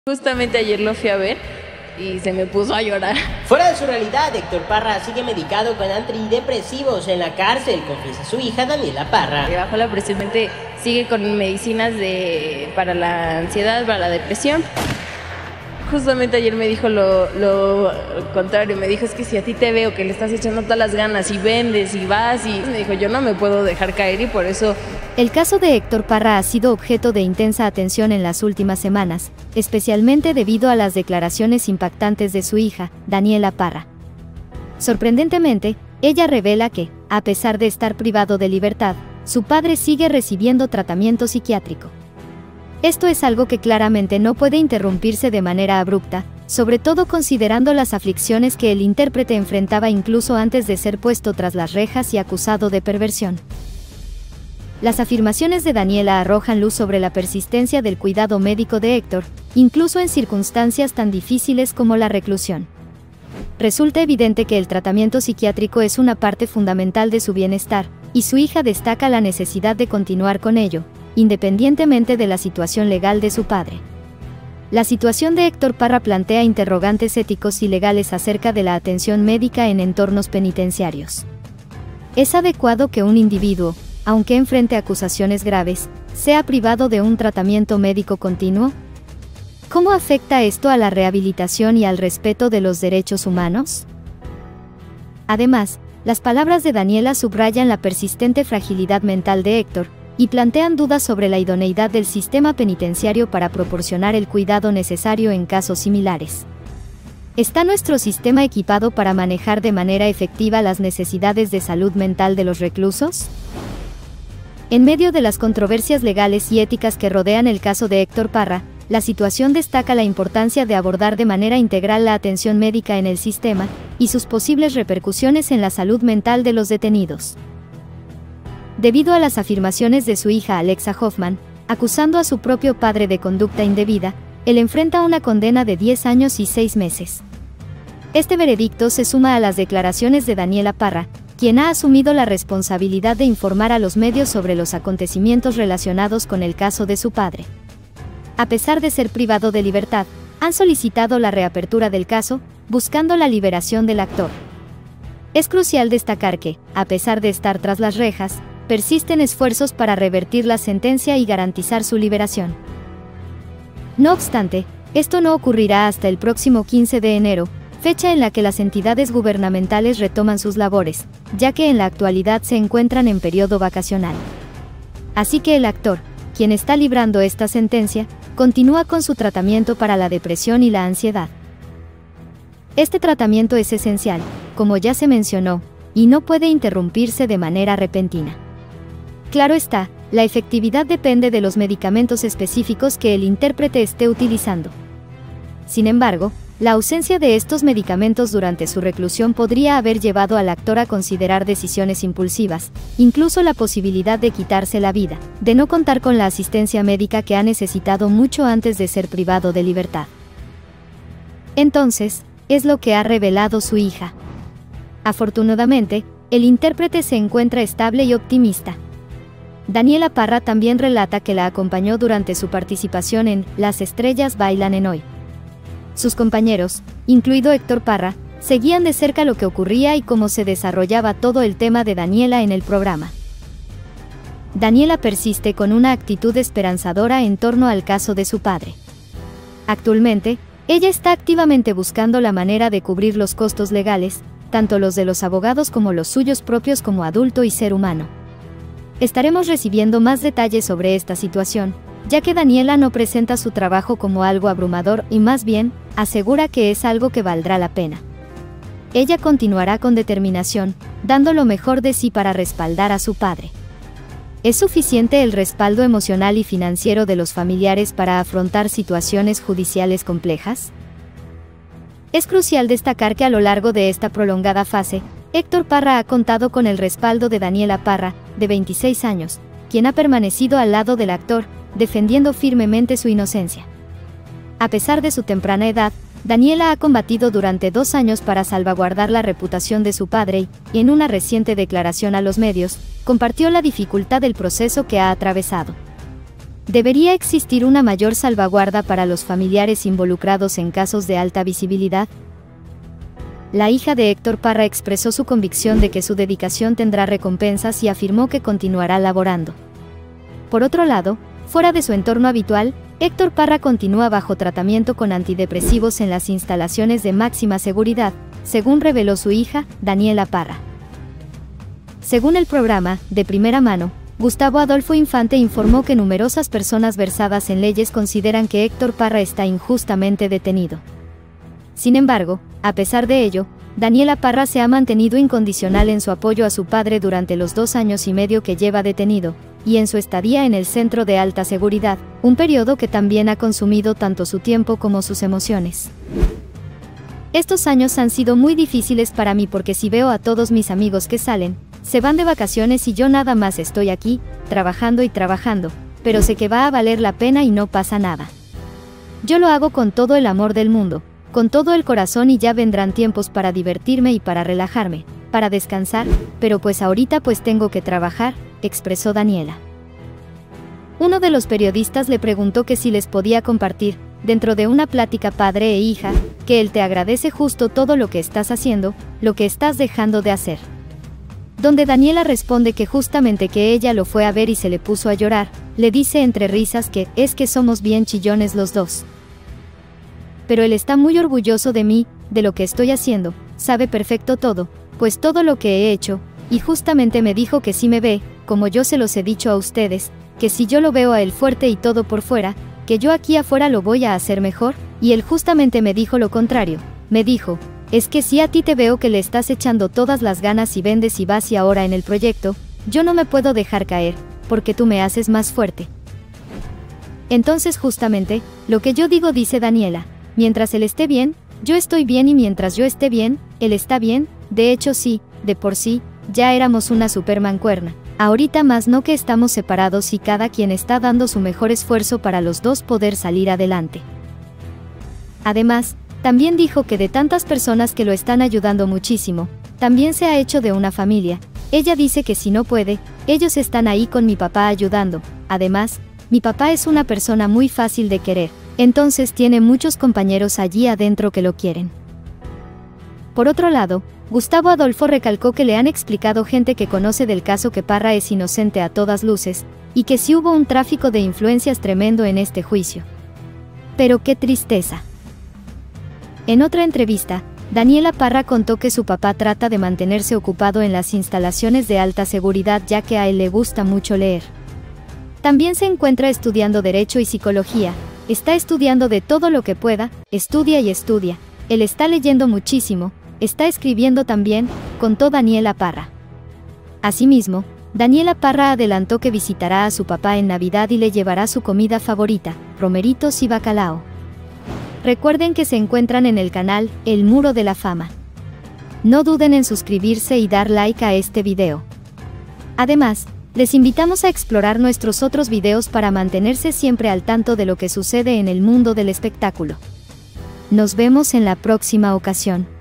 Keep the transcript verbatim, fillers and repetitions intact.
Justamente ayer lo fui a ver y se me puso a llorar. Fuera de su realidad, Héctor Parra sigue medicado con antidepresivos en la cárcel, confiesa su hija Daniela Parra. Bajo la presión sigue con medicinas de, para la ansiedad, para la depresión. Justamente ayer me dijo lo, lo contrario, me dijo, es que si a ti te veo que le estás echando todas las ganas y vendes y vas, y me dijo, yo no me puedo dejar caer y por eso... El caso de Héctor Parra ha sido objeto de intensa atención en las últimas semanas, especialmente debido a las declaraciones impactantes de su hija, Daniela Parra. Sorprendentemente, ella revela que, a pesar de estar privado de libertad, su padre sigue recibiendo tratamiento psiquiátrico. Esto es algo que claramente no puede interrumpirse de manera abrupta, sobre todo considerando las aflicciones que el intérprete enfrentaba incluso antes de ser puesto tras las rejas y acusado de perversión. Las afirmaciones de Daniela arrojan luz sobre la persistencia del cuidado médico de Héctor, incluso en circunstancias tan difíciles como la reclusión. Resulta evidente que el tratamiento psiquiátrico es una parte fundamental de su bienestar, y su hija destaca la necesidad de continuar con ello, independientemente de la situación legal de su padre. La situación de Héctor Parra plantea interrogantes éticos y legales acerca de la atención médica en entornos penitenciarios. ¿Es adecuado que un individuo, aunque enfrente acusaciones graves, sea privado de un tratamiento médico continuo? ¿Cómo afecta esto a la rehabilitación y al respeto de los derechos humanos? Además, las palabras de Daniela subrayan la persistente fragilidad mental de Héctor, y plantean dudas sobre la idoneidad del sistema penitenciario para proporcionar el cuidado necesario en casos similares. ¿Está nuestro sistema equipado para manejar de manera efectiva las necesidades de salud mental de los reclusos? En medio de las controversias legales y éticas que rodean el caso de Héctor Parra, la situación destaca la importancia de abordar de manera integral la atención médica en el sistema, y sus posibles repercusiones en la salud mental de los detenidos. Debido a las afirmaciones de su hija Alexa Hoffman, acusando a su propio padre de conducta indebida, él enfrenta una condena de diez años y seis meses. Este veredicto se suma a las declaraciones de Daniela Parra, quien ha asumido la responsabilidad de informar a los medios sobre los acontecimientos relacionados con el caso de su padre. A pesar de ser privado de libertad, han solicitado la reapertura del caso, buscando la liberación del actor. Es crucial destacar que, a pesar de estar tras las rejas, persisten esfuerzos para revertir la sentencia y garantizar su liberación. No obstante, esto no ocurrirá hasta el próximo quince de enero, fecha en la que las entidades gubernamentales retoman sus labores, ya que en la actualidad se encuentran en periodo vacacional. Así que el actor, quien está librando esta sentencia, continúa con su tratamiento para la depresión y la ansiedad. Este tratamiento es esencial, como ya se mencionó, y no puede interrumpirse de manera repentina. Claro está, la efectividad depende de los medicamentos específicos que el intérprete esté utilizando. Sin embargo, la ausencia de estos medicamentos durante su reclusión podría haber llevado al actor a considerar decisiones impulsivas, incluso la posibilidad de quitarse la vida, de no contar con la asistencia médica que ha necesitado mucho antes de ser privado de libertad. Entonces, es lo que ha revelado su hija. Afortunadamente, el intérprete se encuentra estable y optimista. Daniela Parra también relata que la acompañó durante su participación en Las estrellas bailan en hoy. Sus compañeros, incluido Héctor Parra, seguían de cerca lo que ocurría y cómo se desarrollaba todo el tema de Daniela en el programa. Daniela persiste con una actitud esperanzadora en torno al caso de su padre. Actualmente, ella está activamente buscando la manera de cubrir los costos legales, tanto los de los abogados como los suyos propios como adulto y ser humano. Estaremos recibiendo más detalles sobre esta situación, ya que Daniela no presenta su trabajo como algo abrumador y más bien, asegura que es algo que valdrá la pena. Ella continuará con determinación, dando lo mejor de sí para respaldar a su padre. ¿Es suficiente el respaldo emocional y financiero de los familiares para afrontar situaciones judiciales complejas? Es crucial destacar que a lo largo de esta prolongada fase, Héctor Parra ha contado con el respaldo de Daniela Parra, de veintiséis años, quien ha permanecido al lado del actor, defendiendo firmemente su inocencia. A pesar de su temprana edad, Daniela ha combatido durante dos años para salvaguardar la reputación de su padre y, en una reciente declaración a los medios, compartió la dificultad del proceso que ha atravesado. ¿Debería existir una mayor salvaguarda para los familiares involucrados en casos de alta visibilidad? La hija de Héctor Parra expresó su convicción de que su dedicación tendrá recompensas y afirmó que continuará laborando. Por otro lado, fuera de su entorno habitual, Héctor Parra continúa bajo tratamiento con antidepresivos en las instalaciones de máxima seguridad, según reveló su hija, Daniela Parra. Según el programa, de primera mano, Gustavo Adolfo Infante informó que numerosas personas versadas en leyes consideran que Héctor Parra está injustamente detenido. Sin embargo, a pesar de ello, Daniela Parra se ha mantenido incondicional en su apoyo a su padre durante los dos años y medio que lleva detenido, y en su estadía en el centro de alta seguridad, un periodo que también ha consumido tanto su tiempo como sus emociones. Estos años han sido muy difíciles para mí porque si veo a todos mis amigos que salen, se van de vacaciones y yo nada más estoy aquí, trabajando y trabajando, pero sé que va a valer la pena y no pasa nada. Yo lo hago con todo el amor del mundo, con todo el corazón y ya vendrán tiempos para divertirme y para relajarme, para descansar, pero pues ahorita pues tengo que trabajar, expresó Daniela. Uno de los periodistas le preguntó que si les podía compartir, dentro de una plática padre e hija, que él te agradece justo todo lo que estás haciendo, lo que estás dejando de hacer. Donde Daniela responde que justamente que ella lo fue a ver y se le puso a llorar, le dice entre risas que es que somos bien chillones los dos. Pero él está muy orgulloso de mí, de lo que estoy haciendo, sabe perfecto todo, pues todo lo que he hecho, y justamente me dijo que si me ve, como yo se los he dicho a ustedes, que si yo lo veo a él fuerte y todo por fuera, que yo aquí afuera lo voy a hacer mejor, y él justamente me dijo lo contrario, me dijo, es que si a ti te veo que le estás echando todas las ganas y vendes y vas y ahora en el proyecto, yo no me puedo dejar caer, porque tú me haces más fuerte. Entonces justamente, lo que yo digo dice Daniela, mientras él esté bien, yo estoy bien y mientras yo esté bien, él está bien, de hecho sí, de por sí, ya éramos una super mancuerna. Ahorita más no que estamos separados y cada quien está dando su mejor esfuerzo para los dos poder salir adelante. Además, también dijo que de tantas personas que lo están ayudando muchísimo, también se ha hecho de una familia. Ella dice que si no puede, ellos están ahí con mi papá ayudando. Además, mi papá es una persona muy fácil de querer, entonces tiene muchos compañeros allí adentro que lo quieren. Por otro lado, Gustavo Adolfo recalcó que le han explicado gente que conoce del caso que Parra es inocente a todas luces, y que sí hubo un tráfico de influencias tremendo en este juicio. Pero qué tristeza. En otra entrevista, Daniela Parra contó que su papá trata de mantenerse ocupado en las instalaciones de alta seguridad ya que a él le gusta mucho leer. También se encuentra estudiando Derecho y Psicología, está estudiando de todo lo que pueda, estudia y estudia, él está leyendo muchísimo, está escribiendo también, contó Daniela Parra. Asimismo, Daniela Parra adelantó que visitará a su papá en Navidad y le llevará su comida favorita, romeritos y bacalao. Recuerden que se encuentran en el canal, El Muro de la Fama. No duden en suscribirse y dar like a este video. Además, les invitamos a explorar nuestros otros videos para mantenerse siempre al tanto de lo que sucede en el mundo del espectáculo. Nos vemos en la próxima ocasión.